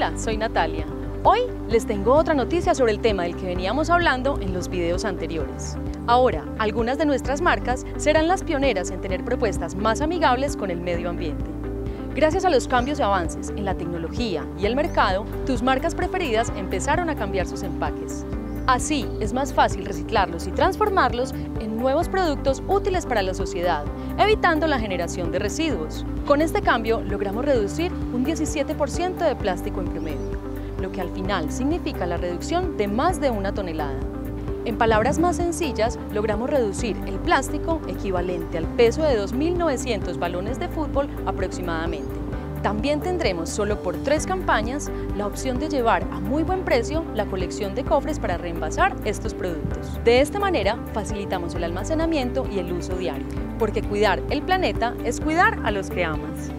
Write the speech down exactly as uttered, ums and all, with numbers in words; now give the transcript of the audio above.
Hola, soy Natalia. Hoy les tengo otra noticia sobre el tema del que veníamos hablando en los videos anteriores. Ahora, algunas de nuestras marcas serán las pioneras en tener propuestas más amigables con el medio ambiente. Gracias a los cambios y avances en la tecnología y el mercado, tus marcas preferidas empezaron a cambiar sus empaques. Así, es más fácil reciclarlos y transformarlos en nuevos productos útiles para la sociedad, evitando la generación de residuos. Con este cambio, logramos reducir un diecisiete por ciento de plástico en promedio, lo que al final significa la reducción de más de una tonelada. En palabras más sencillas, logramos reducir el plástico equivalente al peso de dos mil novecientos balones de fútbol aproximadamente. También tendremos, solo por tres campañas, la opción de llevar a muy buen precio la colección de cofres para reenvasar estos productos. De esta manera, facilitamos el almacenamiento y el uso diario, porque cuidar el planeta es cuidar a los que amas.